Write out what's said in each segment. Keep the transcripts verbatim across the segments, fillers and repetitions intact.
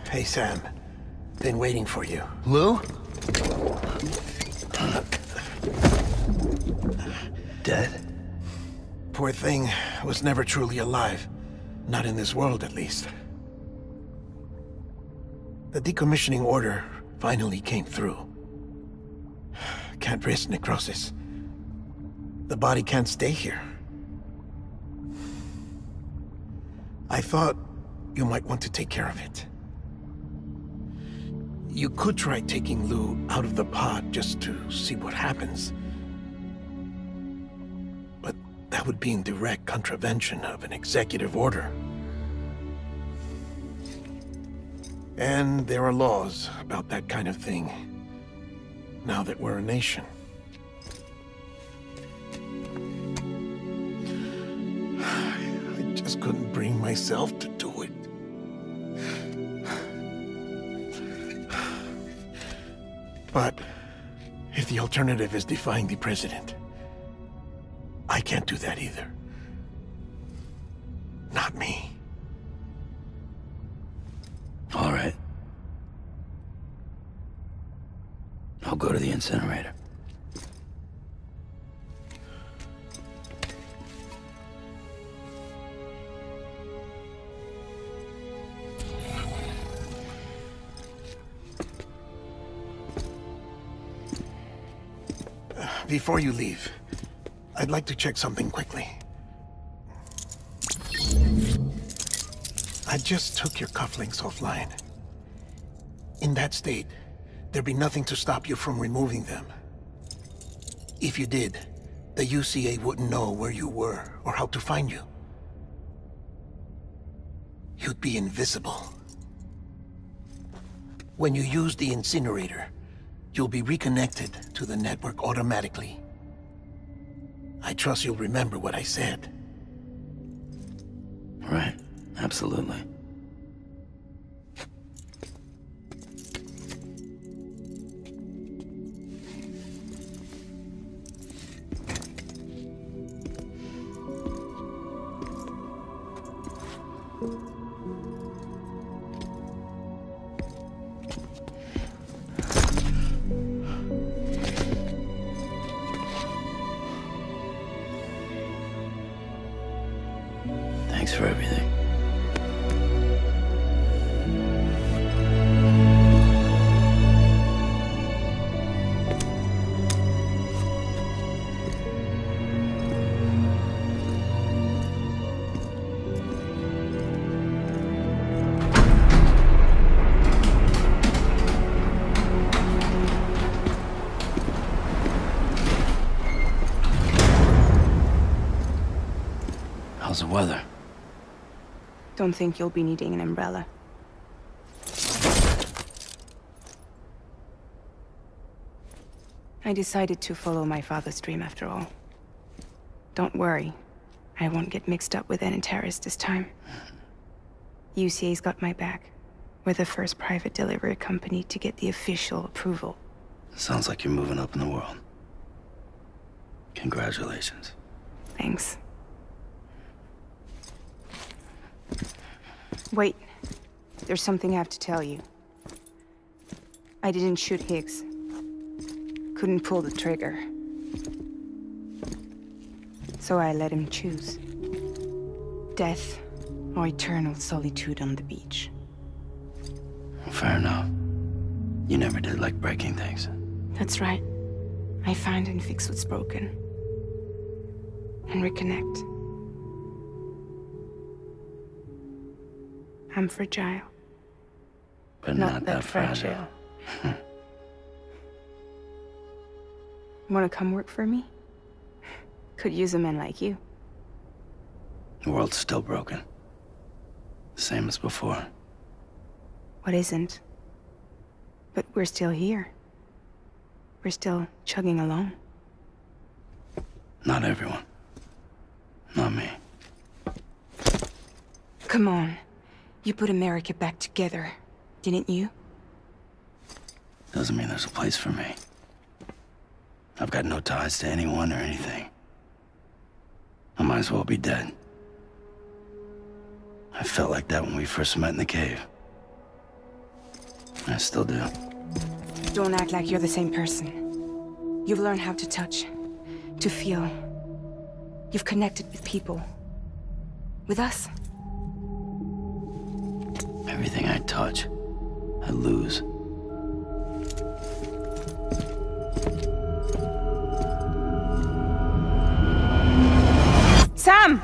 Hey, Sam. Been waiting for you. Lou? Dead? Poor thing was never truly alive. Not in this world, at least. The decommissioning order finally came through. Can't risk necrosis. The body can't stay here. I thought you might want to take care of it. You could try taking Lou out of the pod just to see what happens. But that would be in direct contravention of an executive order. And there are laws about that kind of thing, now that we're a nation. I just couldn't bring myself to do it. But if the alternative is defying the president, I can't do that either. Not me. All right. I'll go to the incinerator. Before you leave, I'd like to check something quickly. I just took your cufflinks offline. In that state, there'd be nothing to stop you from removing them. If you did, the U C A wouldn't know where you were or how to find you. You'd be invisible. When you use the incinerator, you'll be reconnected to the network automatically. I trust you'll remember what I said. Right. Absolutely. Thanks for everything. How's the weather? Don't think you'll be needing an umbrella. I decided to follow my father's dream after all. Don't worry. I won't get mixed up with any terrorists this time. U C A's got my back. We're the first private delivery company to get the official approval. Sounds like you're moving up in the world. Congratulations. Thanks. Wait. There's something I have to tell you. I didn't shoot Higgs. Couldn't pull the trigger. So I let him choose. Death or eternal solitude on the beach. Fair enough. You never did like breaking things. That's right. I find and fix what's broken. And reconnect. I'm fragile. But not, not, that, that fragile. fragile. Wanna come work for me? Could use a man like you. The world's still broken. Same as before. What isn't? But we're still here. We're still chugging along. Not everyone. Not me. Come on. You put America back together, didn't you? Doesn't mean there's a place for me. I've got no ties to anyone or anything. I might as well be dead. I felt like that when we first met in the cave. I still do. Don't act like you're the same person. You've learned how to touch, to feel. You've connected with people. With us. Everything I touch, I lose. Sam!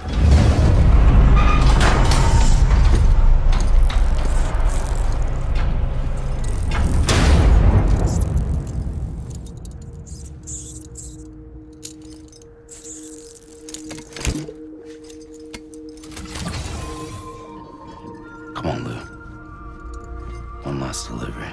Come on, Lou. One last delivery.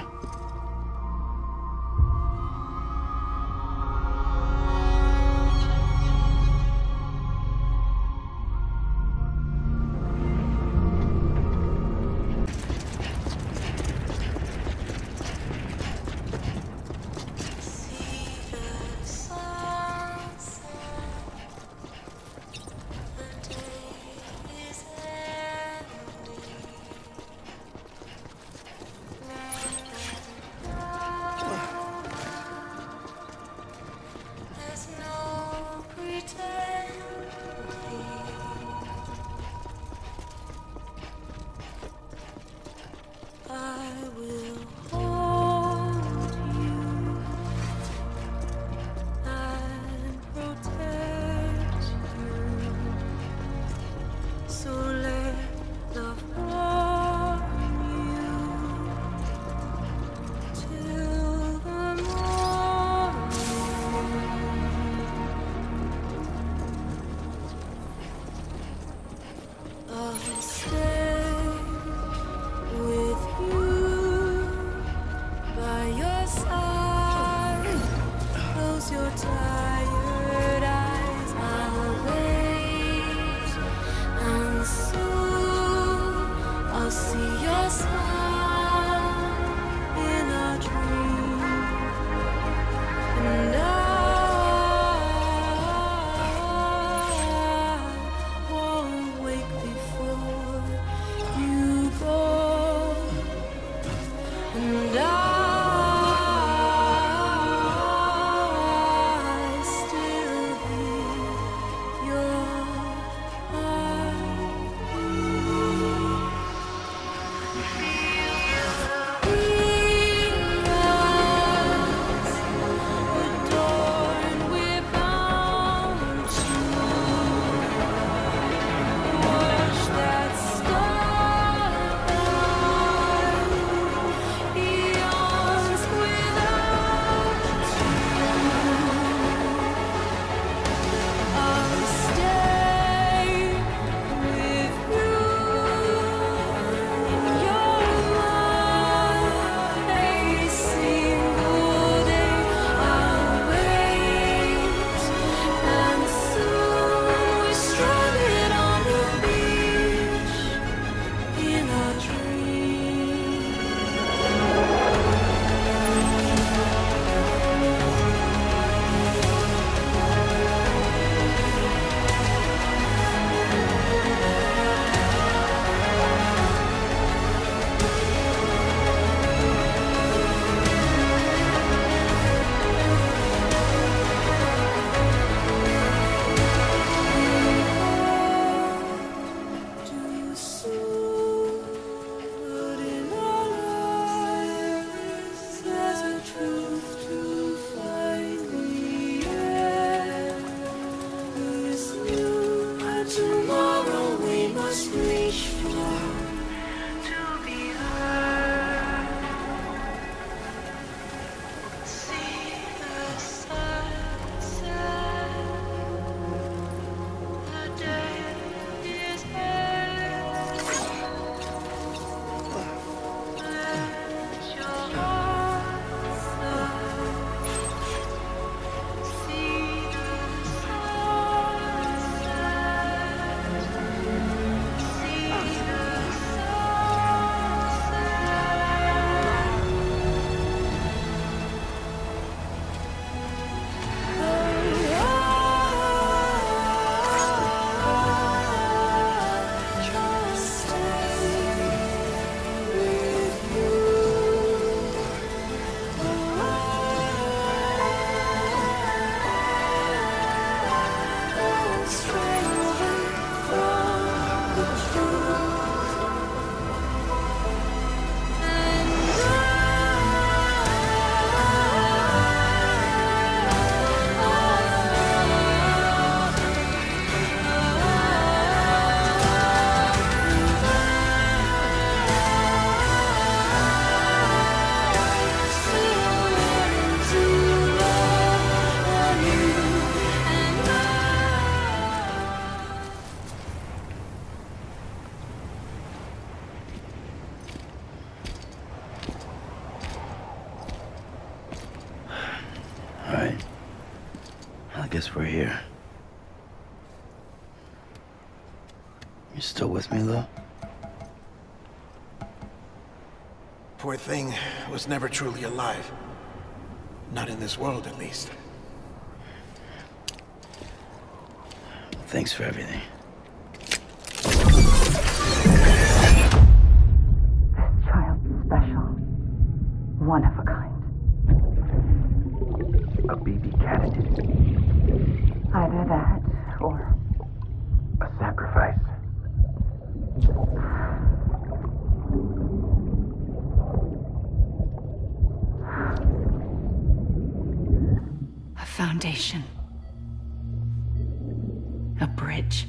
guess we're here. You still with me, Lou? Poor thing was never truly alive. Not in this world, at least. Thanks for everything. This child's special. One of a kind. A B B candidate. Either that, or... a sacrifice. a foundation. A bridge.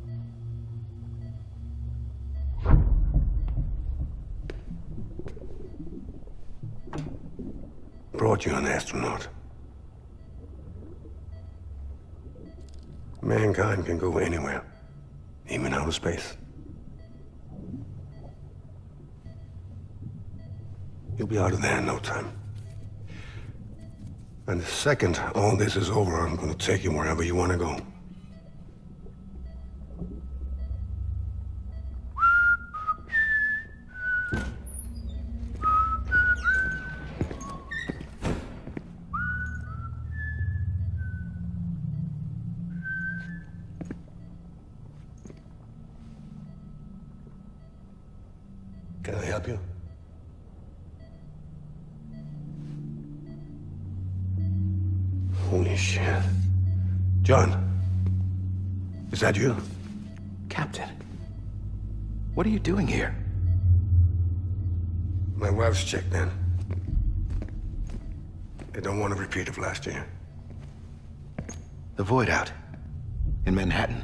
Brought you an astronaut. Mankind can go anywhere, even outer space. You'll be out of there in no time. And the second all this is over, I'm gonna take you wherever you want to go. Can I help you? Holy shit. John, is that you? Captain, what are you doing here? My wife's checked in. They don't want a repeat of last year. The Void Out in Manhattan.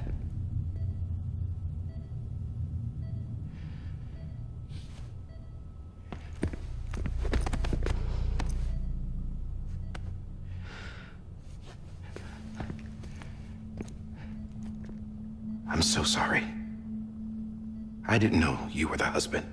I'm so sorry. I didn't know you were the husband.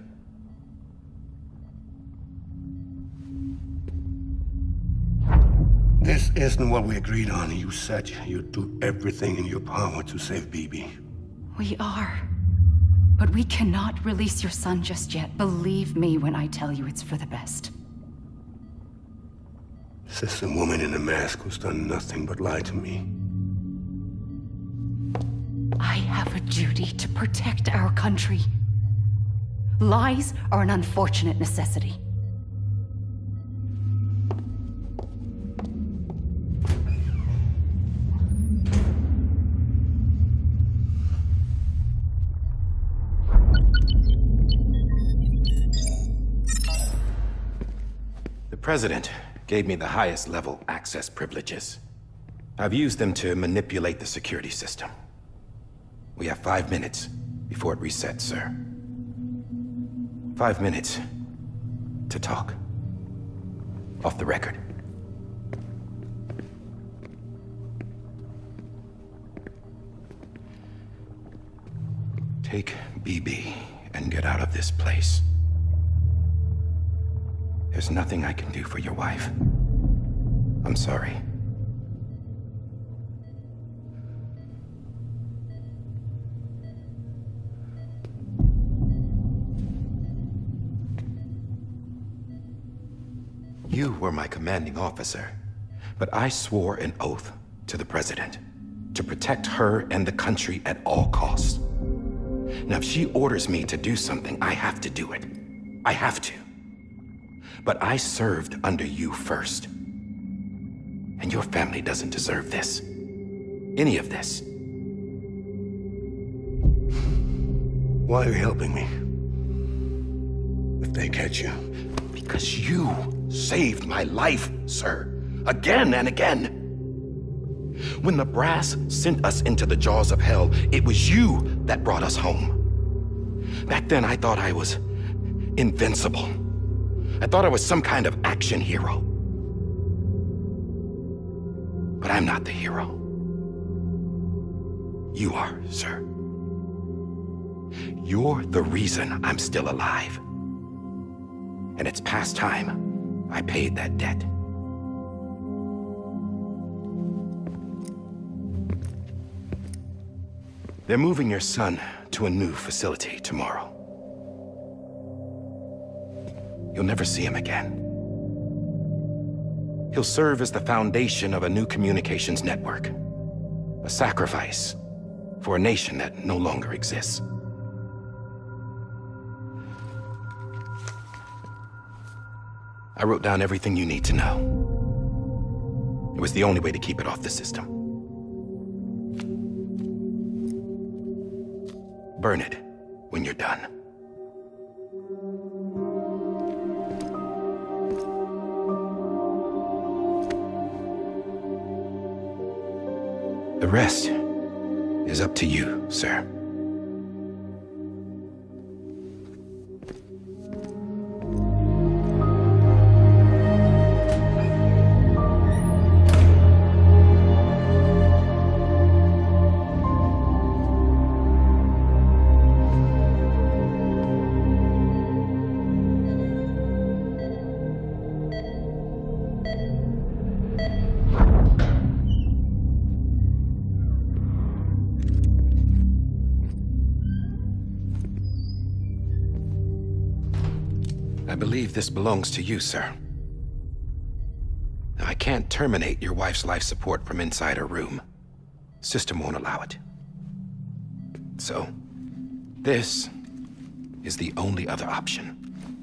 This isn't what we agreed on. You said you'd do everything in your power to save B B. We are. But we cannot release your son just yet. Believe me when I tell you it's for the best. This is a woman in a mask who's done nothing but lie to me. I have a duty to protect our country. Lies are an unfortunate necessity. The President gave me the highest level access privileges. I've used them to manipulate the security system. We have five minutes before it resets, sir. Five minutes to talk. Off the record. Take B B and get out of this place. There's nothing I can do for your wife. I'm sorry. You were my commanding officer, but I swore an oath to the President to protect her and the country at all costs. Now, if she orders me to do something, I have to do it. I have to. But I served under you first. And your family doesn't deserve this. Any of this. Why are you helping me? If they catch you. Because you saved my life, sir. Again and again. When the brass sent us into the jaws of hell, it was you that brought us home. Back then, I thought I was invincible. I thought I was some kind of action hero. But I'm not the hero. You are, sir. You're the reason I'm still alive. And it's past time I paid that debt. They're moving your son to a new facility tomorrow. You'll never see him again. He'll serve as the foundation of a new communications network. A sacrifice for a nation that no longer exists. I wrote down everything you need to know. It was the only way to keep it off the system. Burn it when you're done. The rest is up to you, sir. I believe this belongs to you, sir. Now, I can't terminate your wife's life support from inside her room. System won't allow it. So, this is the only other option.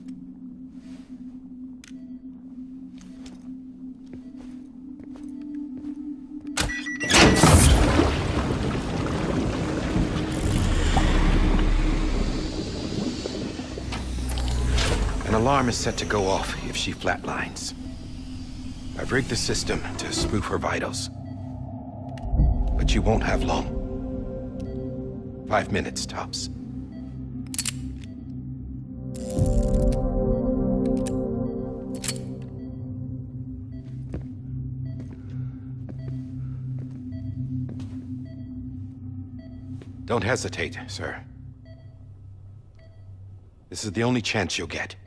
An alarm is set to go off if she flatlines. I've rigged the system to spoof her vitals. But you won't have long. Five minutes, tops. Don't hesitate, sir. This is the only chance you'll get.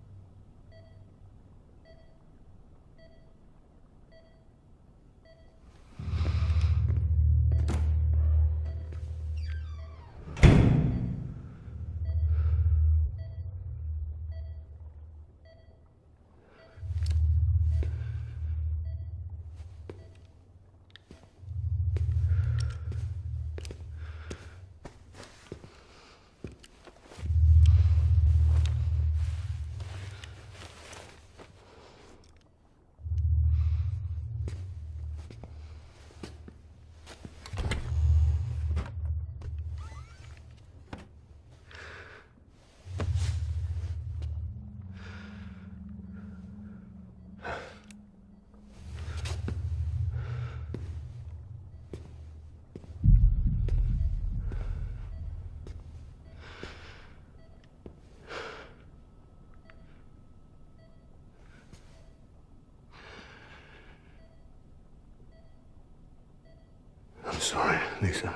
I'm sorry, Lisa.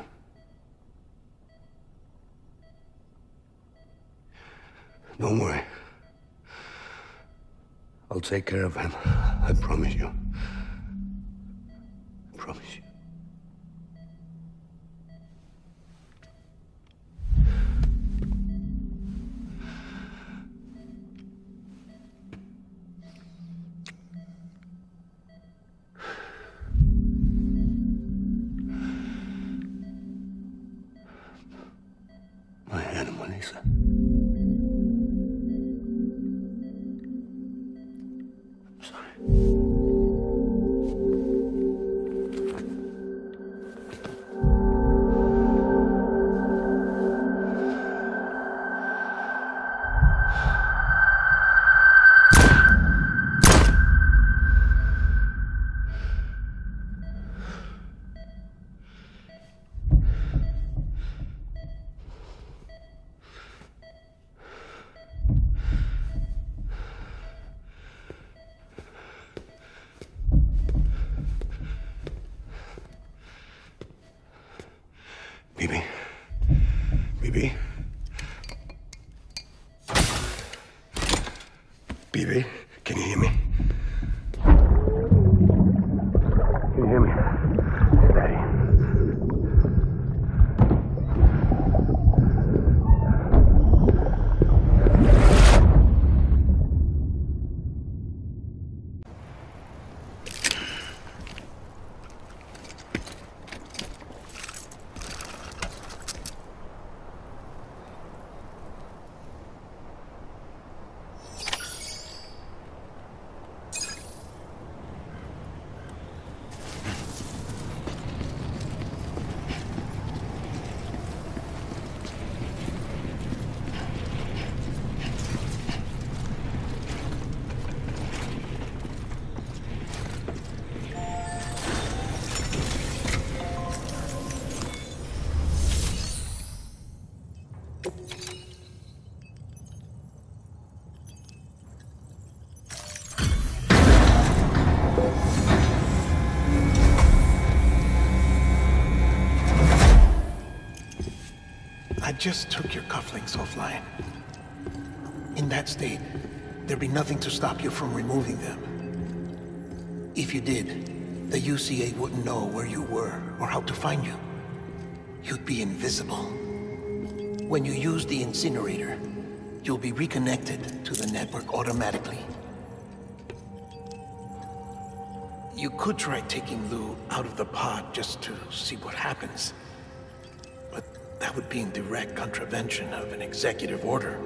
Don't worry. I'll take care of him. I promise you. I promise you. My animal, Lisa. I'm sorry. Bibi? Bibi? Bibi, can you hear me? Can you hear me? Steady. just took your cufflinks offline. In that state, there'd be nothing to stop you from removing them. If you did, the U C A wouldn't know where you were or how to find you. You'd be invisible. When you use the incinerator, you'll be reconnected to the network automatically. You could try taking Lou out of the pod just to see what happens. But that would be in direct contravention of an executive order.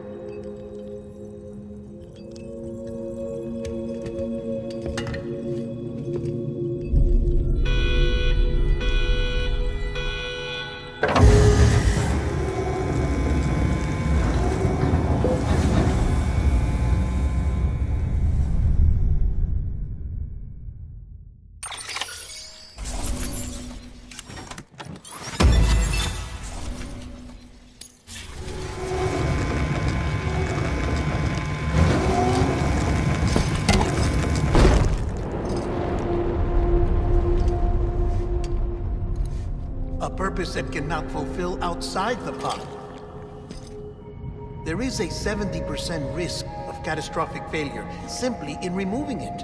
Purpose that cannot fulfill outside the pod. There is a seventy percent risk of catastrophic failure simply in removing it.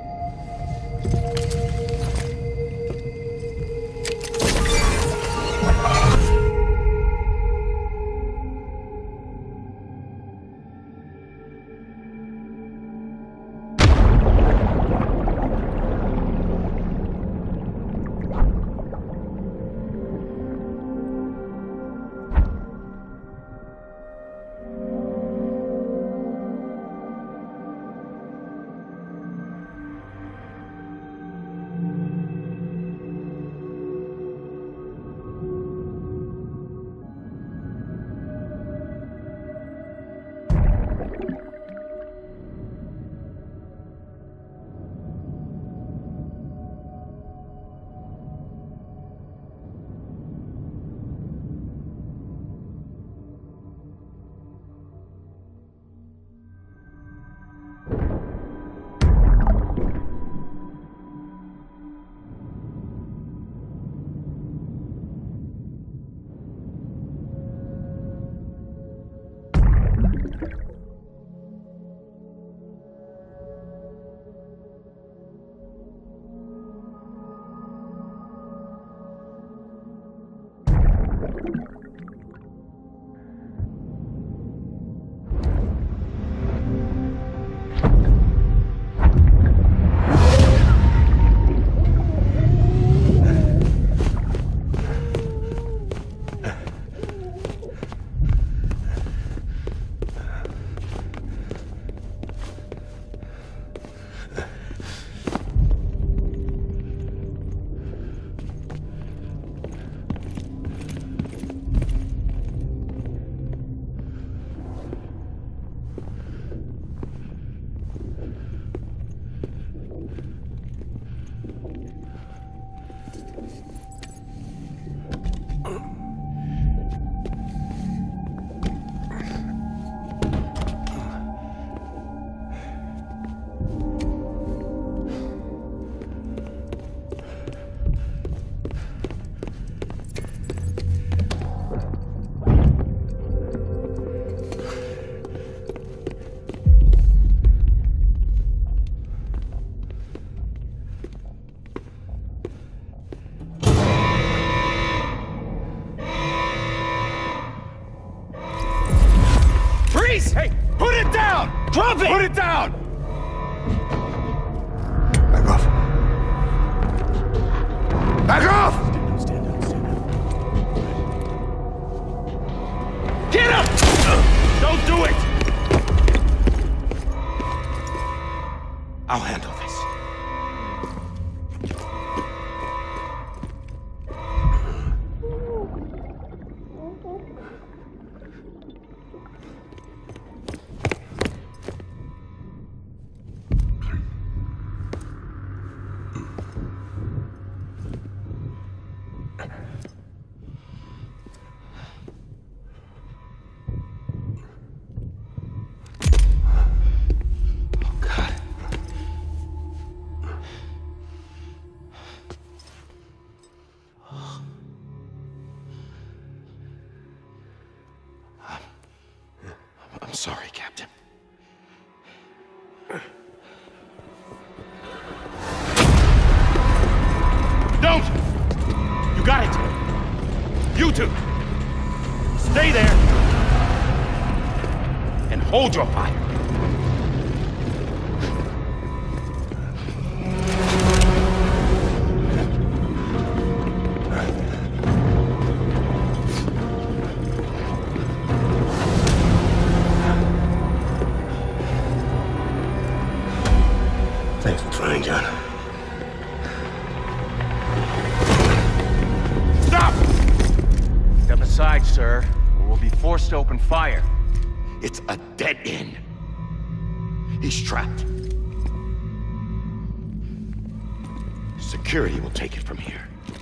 Hey, put it down! Drop it! Put it down! Back off. Back off! Stand up, stand up, stand up. Get up! Don't do it! I'll handle this. two, stay there and hold your fire. Thanks for trying, John. Stop! Step aside, sir, or we'll be forced to open fire. It's a dead end. He's trapped. Security will take it from here.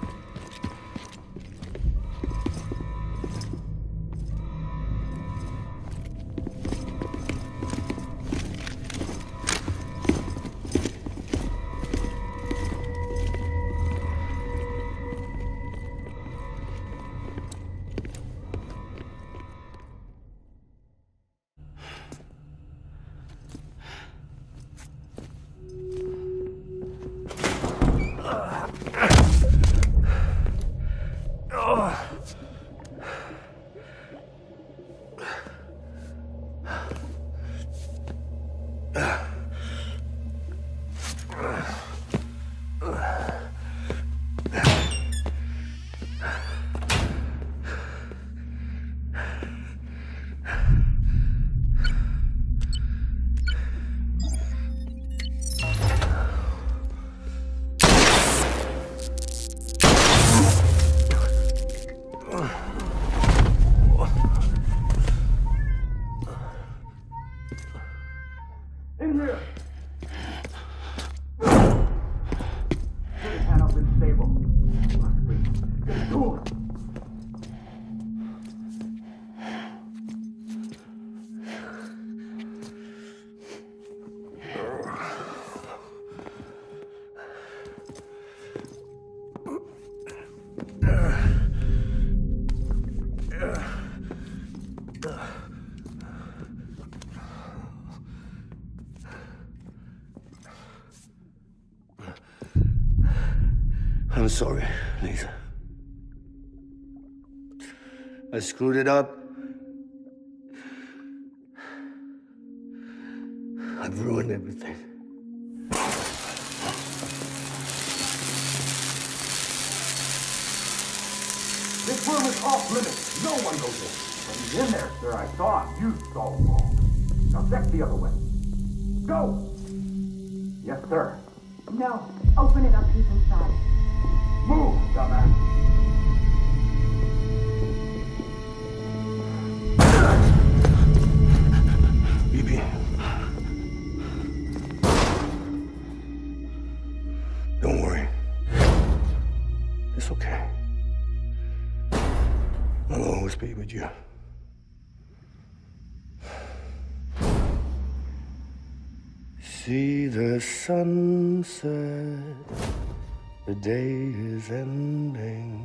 I'm sorry, Lisa. I screwed it up. I've ruined everything. This room is off limits. No one goes in. But he's in there, sir. I saw him. You saw him all. Now check the other way. Go! Yes, sir. No. Open it up. He's inside. Move, dumbass. Bibi. Don't worry. It's okay. I'll always be with you. See the sunset. The day is ending.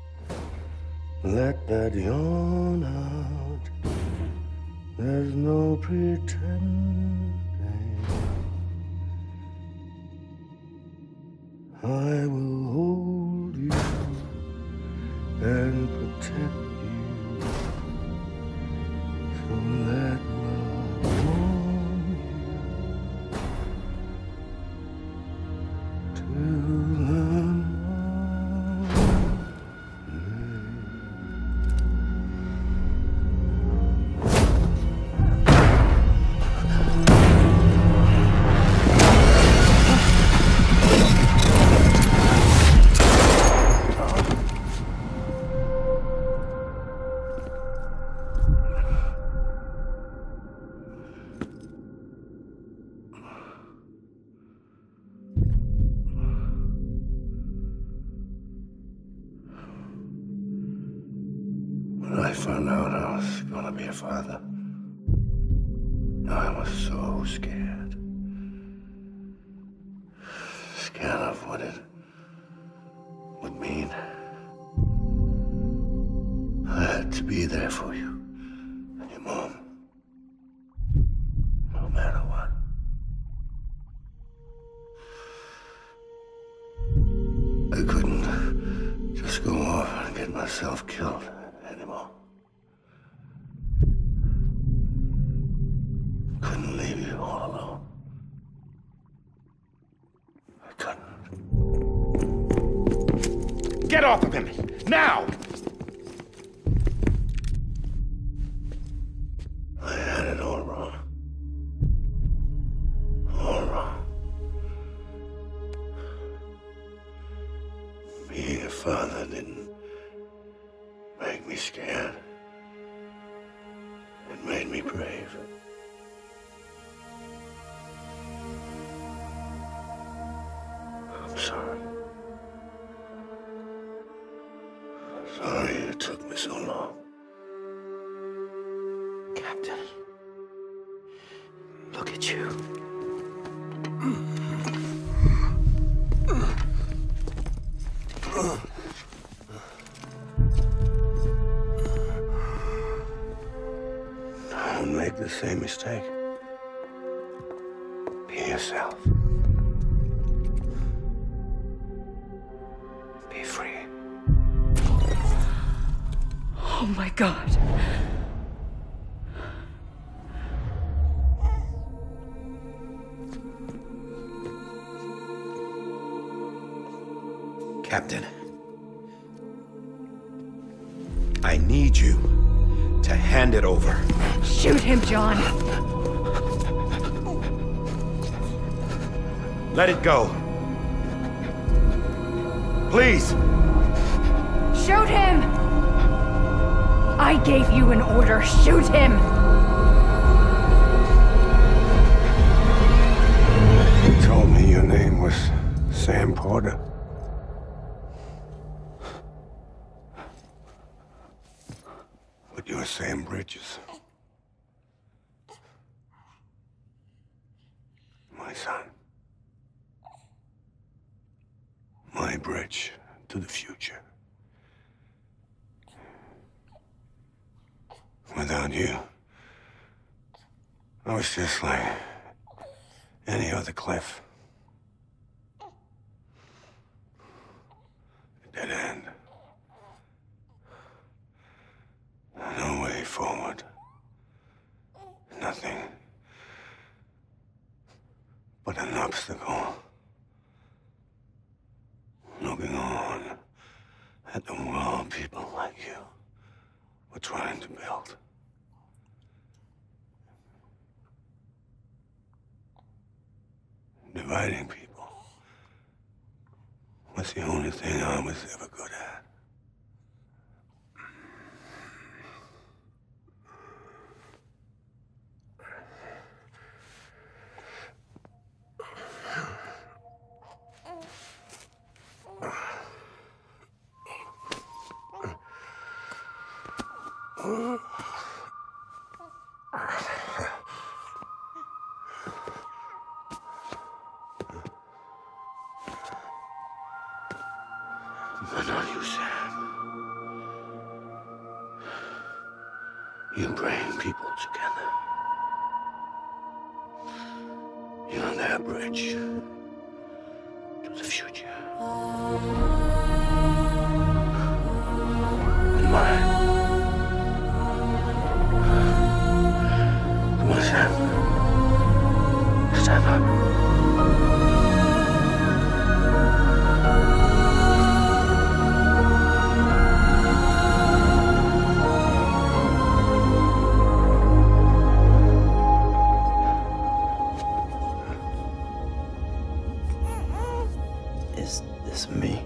Let that yawn out. There's no pretending. I will hold you and protect you. So let love warm you till When I found out I was gonna be a father, I was so scared. Scared of what it would mean. I had to be there for you and your mom, no matter what. I couldn't just go off and get my myself killed anymore. Couldn't leave you all alone. I couldn't. Get off of him! Now! I had it all wrong. All wrong. Being a father didn't make me scared. It made me brave. I'm sorry. Sorry it took me so long. Captain, look at you. Don't make the same mistake. Be yourself. Be free. Oh my God. Captain, I need you to hand it over. Shoot him, John. Let it go. Please. Shoot him! I gave you an order. Shoot him! You told me your name was Sam Porter. But you're Sam Bridges. My son. My bridge to the future. Without you, I was just like any other Cliff. A dead end. No way forward. Nothing but an obstacle. Looking on at the world people like you were trying to build. Dividing people was the only thing I was ever good at. But not you, Sam. You bring people together. You're their bridge to the future. And mine. Come on, Sam. Stand up. Is this me?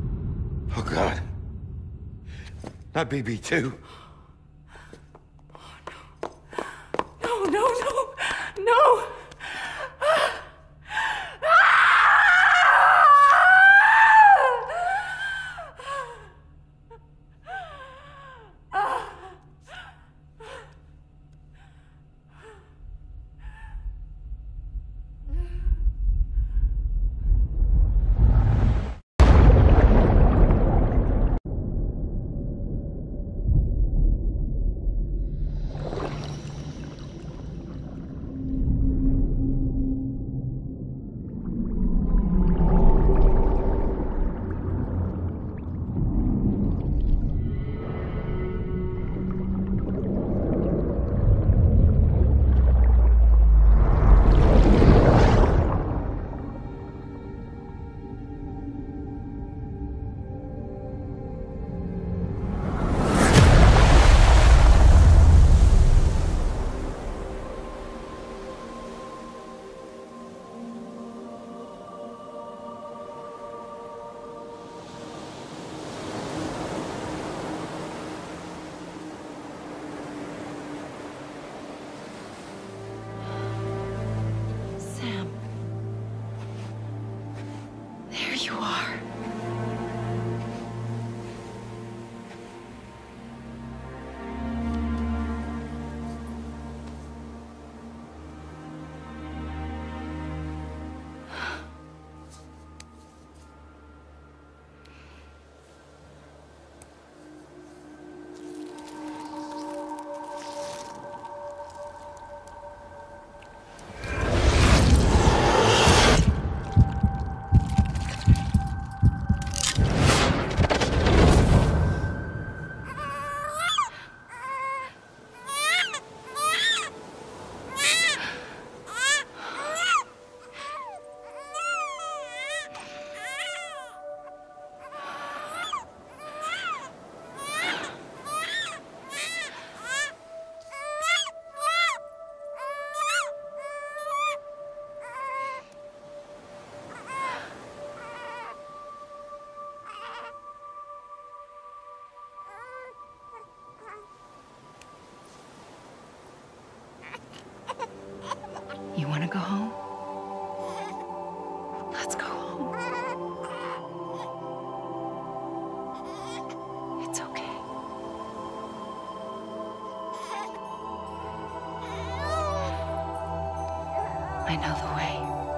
Not B B two. you are. You want to go home? Let's go home. It's okay. I know the way.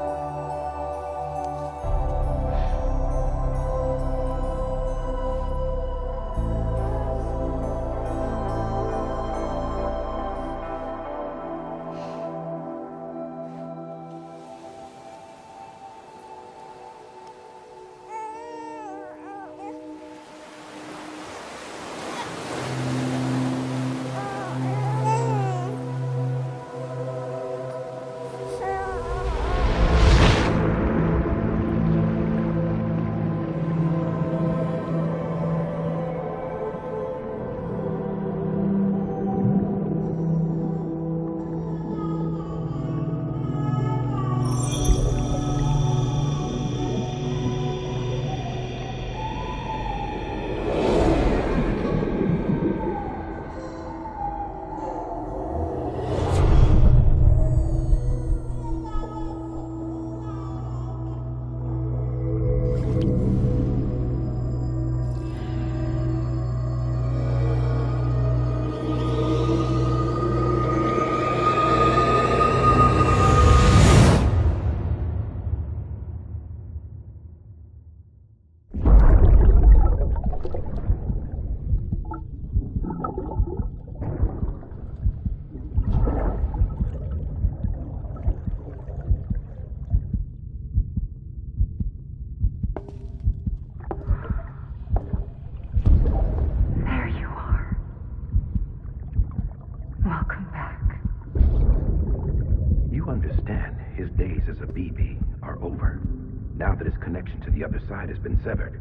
Now that his connection to the other side has been severed.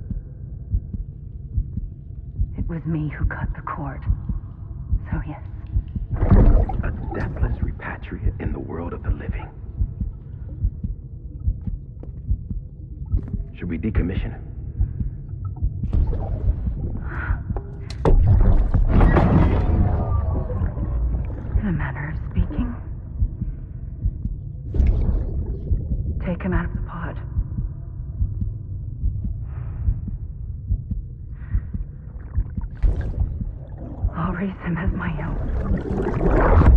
It was me who cut the cord. So yes. A deathless repatriate in the world of the living. Should we decommission him? In a manner of speaking. Take him out of the pod. I'll raise him as my own.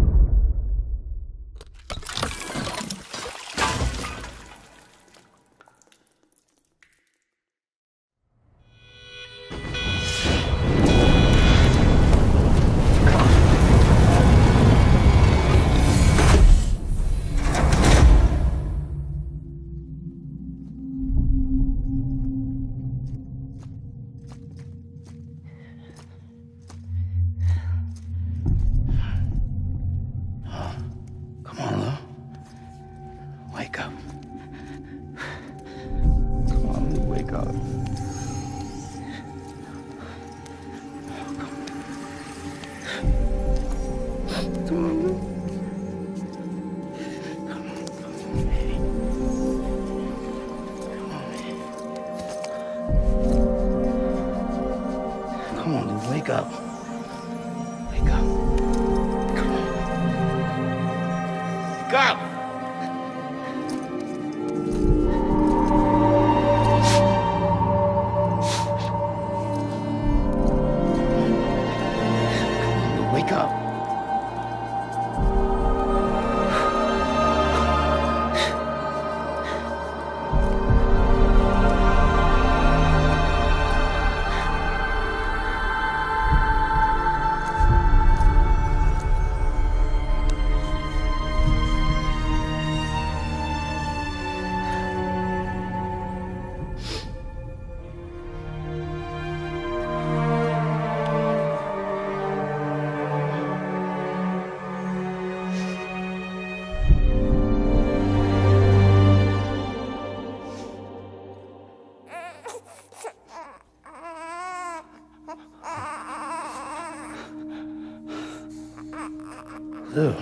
Wake up. Wake up. Come on. Wake up! do.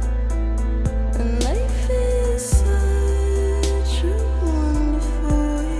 Life is such a wonderful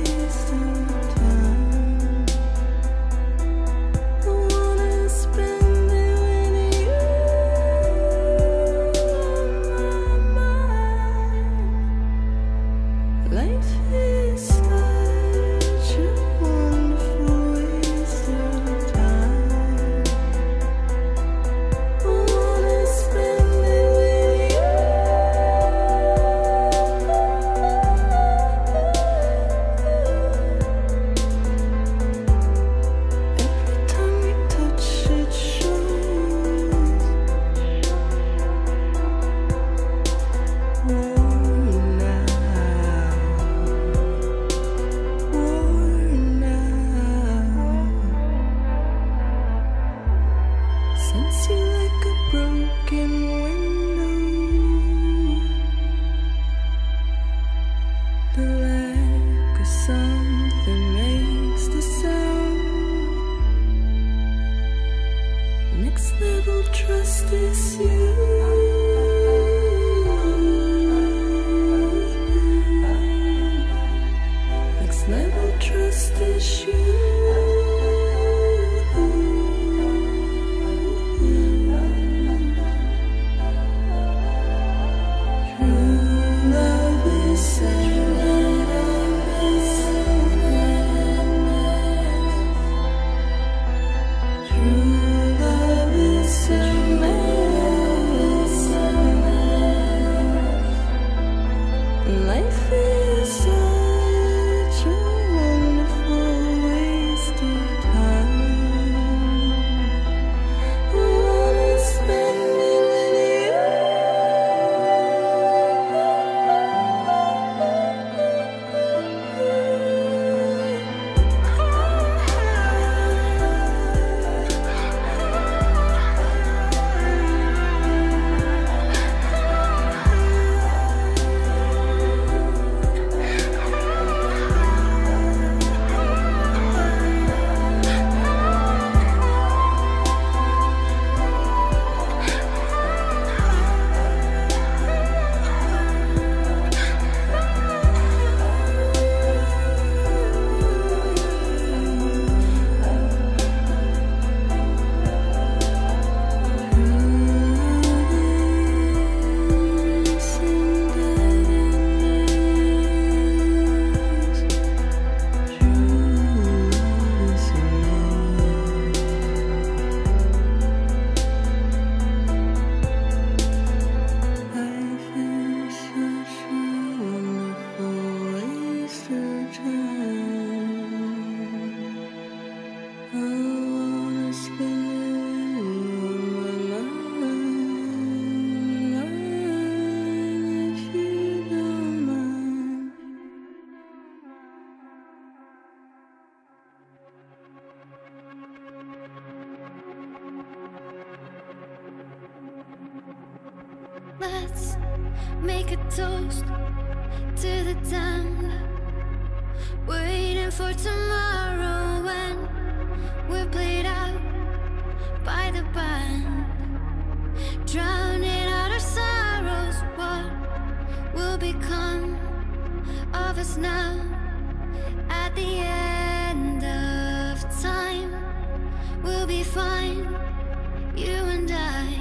Let's make a toast to the damned, waiting for tomorrow when we're played out by the band, drowning out our sorrows. What will become of us now at the end of time? We'll be fine, you and I.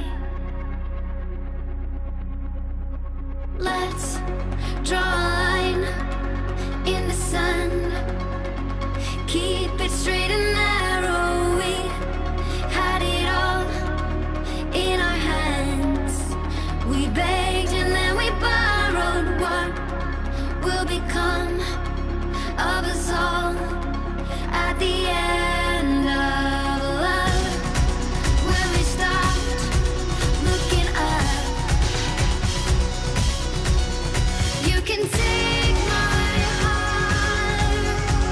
Let's draw a line in the sand, keep it straight and narrow. We had it all in our hands. We begged and then we borrowed. What will become of us all at the end of love? When we stopped looking up, you can take my heart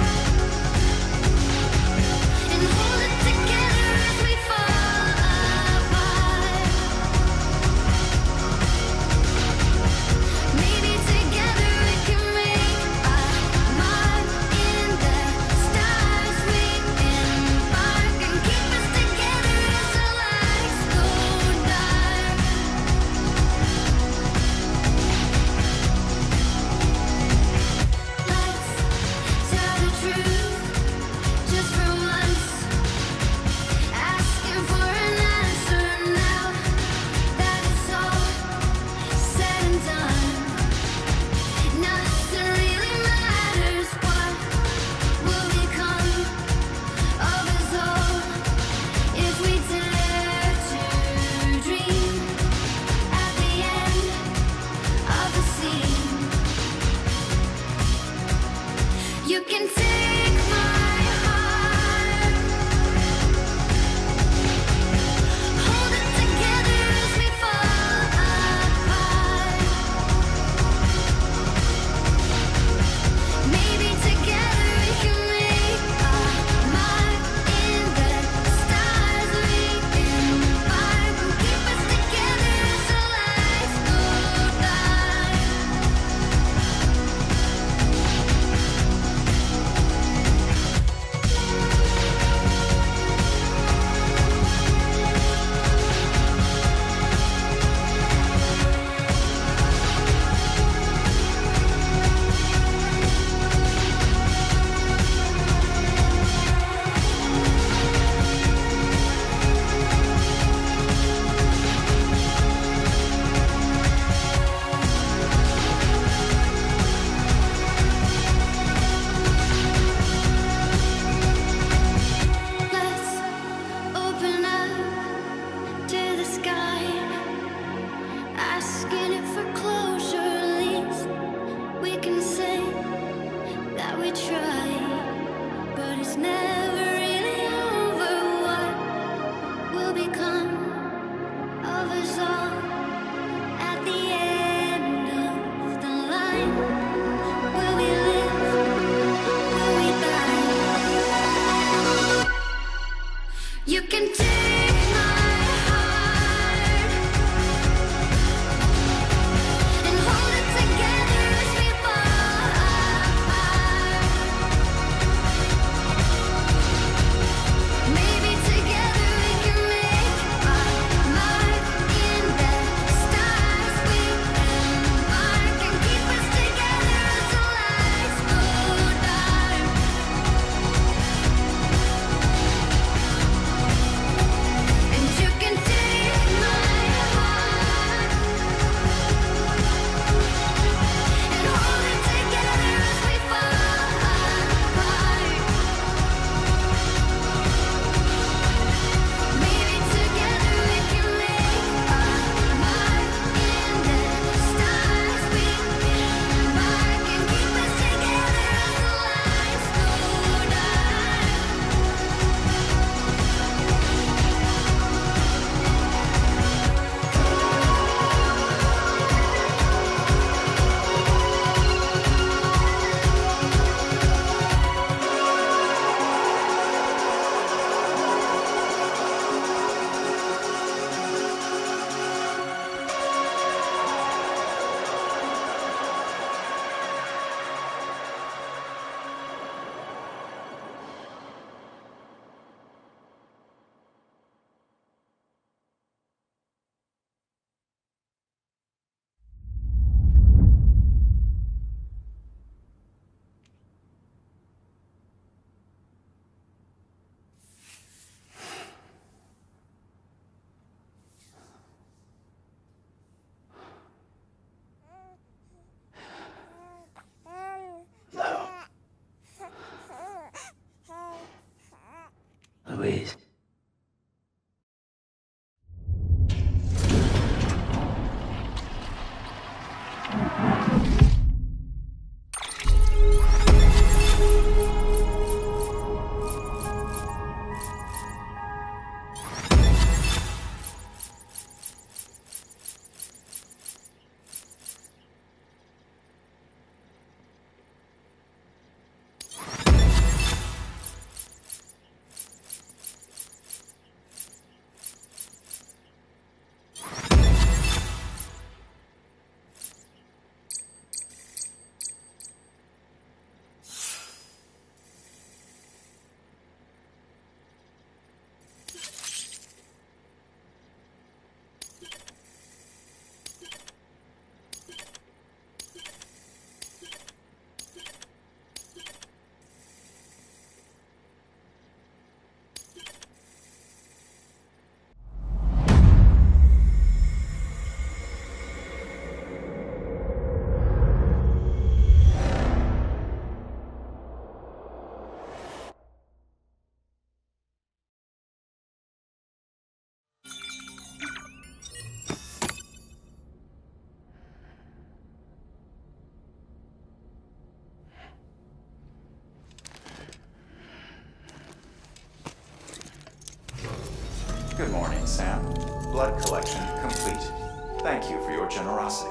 and hold it together as we fall apart. morning, Sam. Blood collection complete. Thank you for your generosity.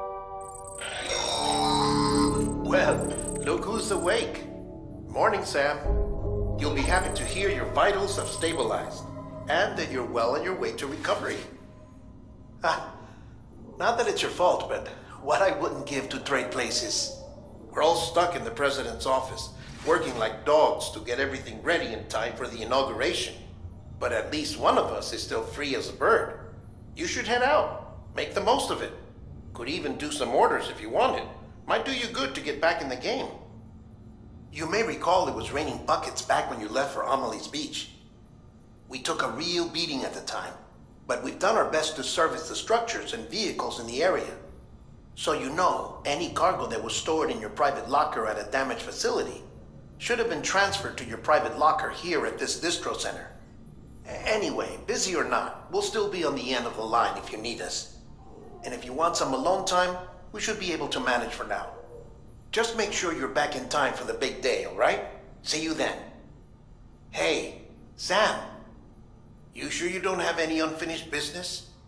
Well, look who's awake. Morning, Sam. You'll be happy to hear your vitals have stabilized, and that you're well on your way to recovery. Ah, not that it's your fault, but what I wouldn't give to trade places. We're all stuck in the president's office, working like dogs to get everything ready in time for the inauguration. But at least one of us is still free as a bird. You should head out. Make the most of it. Could even do some orders if you wanted. Might do you good to get back in the game. You may recall it was raining buckets back when you left for Amelie's Beach. We took a real beating at the time, but we've done our best to service the structures and vehicles in the area. So you know, any cargo that was stored in your private locker at a damaged facility should have been transferred to your private locker here at this distro center. Anyway, busy or not, we'll still be on the end of the line if you need us. And if you want some alone time, we should be able to manage for now. Just make sure you're back in time for the big day, all right? See you then. Hey, Sam, you sure you don't have any unfinished business?